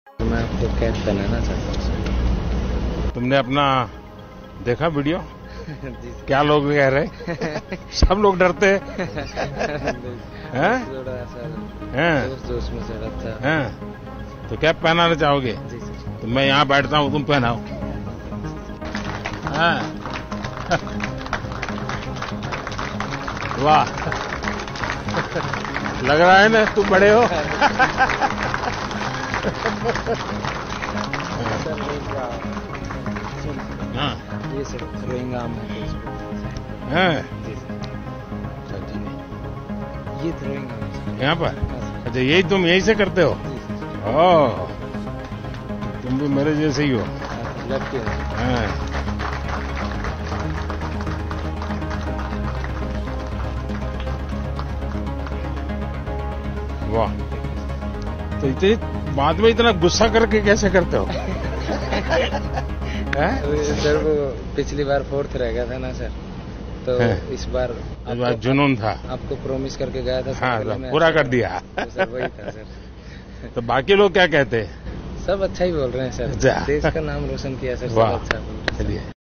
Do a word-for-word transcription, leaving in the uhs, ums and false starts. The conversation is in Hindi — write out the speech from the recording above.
तो मैं आपको कैद बनाना चाहता हूँ सर। तुमने अपना देखा वीडियो? जी सर। क्या लोग कह रहे? सब लोग डरते हैं। थोड़ा सा हैं? जोश जोश में चढ़ा था। हैं? तो क्या पहनाना चाहोगे? जी सर। तो मैं यहाँ बैठता हूँ, तुम पहनाओ। हाँ। वाह, लग रहा है ना तुम बड़े हो। हाँ, ये सर रोहिंगा आम है। हैं? जी सर। ये तो रोहिंगा आम है। यहाँ पर? हाँ सर। अच्छा, यही तुम यही से करते हो? जी सर। ओह, तुम भी मेरे जैसे ही हो। हाँ, लगते हैं। हाँ। वाह, तो इतने बाद में इतना गुस्सा करके कैसे करते हो? हैं? सर वो पिछली बार फोर्थ रह गया था ना सर, तो है। इस बार इस बार जुनून था। आपको प्रॉमिस करके गया था सर। हाँ, अगले में पूरा अच्छा कर दिया। तो सर वही था सर। तो बाकी लोग क्या कहते हैं? सब अच्छा ही बोल रहे हैं सर। अच्छा। देश का नाम रोशन किया सर। सब वाह, अच्छा बोल रहे हैं। चलिए।